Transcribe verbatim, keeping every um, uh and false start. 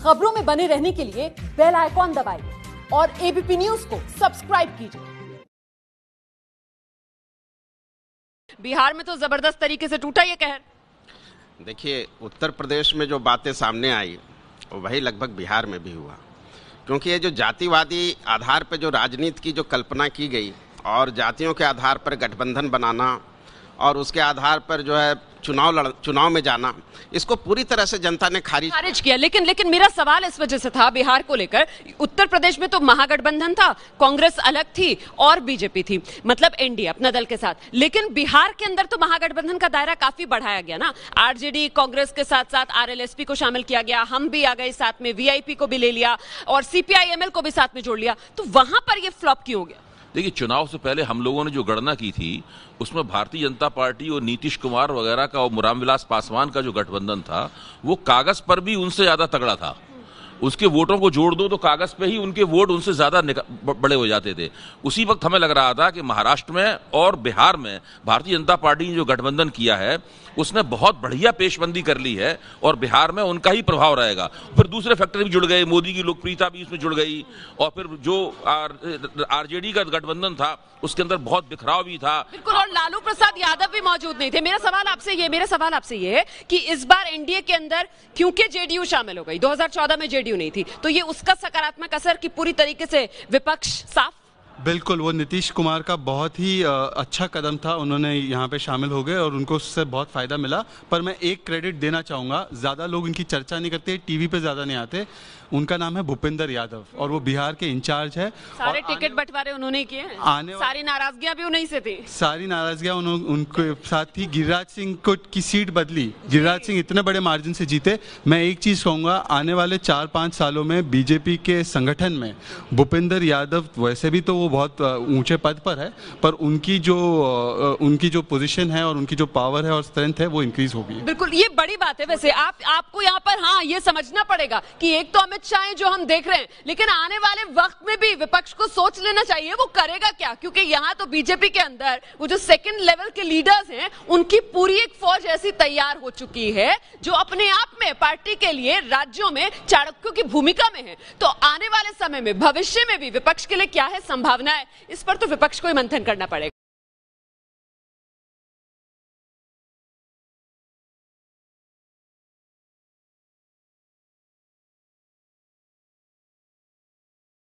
खबरों में बने रहने के लिए बेल आइकॉन दबाइए और एबीपी न्यूज को सब्सक्राइब कीजिए। बिहार में तो जबरदस्त तरीके से टूटा ये कहर। देखिए, उत्तर प्रदेश में जो बातें सामने आई वही लगभग बिहार में भी हुआ, क्योंकि ये जो जातिवादी आधार पर जो राजनीति की जो कल्पना की गई और जातियों के आधार पर गठबंधन बनाना और उसके आधार पर जो है चुनाव लड़ चुनाव में जाना, इसको पूरी तरह से जनता ने खारिज खारिज किया। लेकिन लेकिन मेरा सवाल इस वजह से था बिहार को लेकर, उत्तर प्रदेश में तो महागठबंधन था, कांग्रेस अलग थी और बीजेपी थी, मतलब एनडीए अपना दल के साथ। लेकिन बिहार के अंदर तो महागठबंधन का दायरा काफी बढ़ाया गया ना, आरजेडी कांग्रेस के साथ साथ आरएलएसपी को शामिल किया गया, हम भी आ गए साथ में, वीआईपी को भी ले लिया और सीपीआईएमएल को भी साथ में जोड़ लिया। तो वहां पर यह फ्लॉप क्यों हो गया? देखिए, चुनाव से पहले हम लोगों ने जो गणना की थी उसमें भारतीय जनता पार्टी और नीतीश कुमार वगैरह का और रामविलास पासवान का जो गठबंधन था वो कागज पर भी उनसे ज्यादा तगड़ा था। उसके वोटों को जोड़ दो तो कागज पे ही उनके वोट उनसे ज्यादा बड़े हो जाते थे। उसी वक्त हमें लग रहा था कि महाराष्ट्र में और बिहार में भारतीय जनता पार्टी ने जो गठबंधन किया है उसने बहुत बढ़िया पेशबंदी कर ली है और बिहार में उनका ही प्रभाव रहेगा। फिर दूसरे फैक्टर भी जुड़ गए, मोदी की लोकप्रियता भी इसमें जुड़ गई और फिर जो आर आरजेडी का गठबंधन था उसके अंदर बहुत बिखराव भी था। बिल्कुल, और लालू प्रसाद यादव भी मौजूद नहीं थे। मेरा सवाल आपसे ये मेरा सवाल आपसे ये है कि इस बार एनडीए के अंदर क्योंकि जेडीयू शामिल हो गई, दो हज़ार चौदह में जेडीयू नहीं थी, तो ये उसका सकारात्मक असर कि पूरी तरीके से विपक्ष साफ? बिल्कुल, वो नीतीश कुमार का बहुत ही अच्छा कदम था, उन्होंने यहाँ पे शामिल हो गए और उनको उससे बहुत फ़ायदा मिला। पर मैं एक क्रेडिट देना चाहूँगा, ज़्यादा लोग इनकी चर्चा नहीं करते, टीवी पे ज़्यादा नहीं आते। उनका नाम है भूपेंद्र यादव और वो बिहार के इंचार्ज है। सारे टिकट बंटवारे उन्होंने किए हैं, आने सारी नाराजगियां भी उन्हीं से थी। सारी नाराजगियां उनके साथ थी। गिरिराज सिंह को की सीट बदली, गिरिराज सिंह इतने बड़े मार्जिन से जीते। मैं एक चीज़ कहूँगा, आने वाले चार पाँच सालों में बीजेपी के संगठन में भूपेंद्र यादव, वैसे भी तो वो बहुत ऊंचे पद पर है, पर उनकी जो उनकी जो पोजीशन है और उनकी जो पावर है और स्ट्रेंथ है वो इंक्रीज होगी। बिल्कुल, ये बड़ी बात है। वैसे आप आपको यहाँ पर हाँ ये समझना पड़ेगा कि एक तो अमित शाह जो हम देख रहे हैं, लेकिन आने वाले वक्त में भी विपक्ष को सोच लेना चाहिए वो करेगा क्या, क्योंकि यहाँ तो बीजेपी के अंदर वो जो सेकंड लेवल के लीडर्स हैं उनकी पूरी एक फौज ऐसी तैयार हो चुकी है जो अपने आप में पार्टी के लिए राज्यों में चाणक्यों की भूमिका में है। तो आने वाले समय में भविष्य में भी विपक्ष के लिए क्या है संभावना है, इस पर तो विपक्ष को ही मंथन करना पड़ेगा।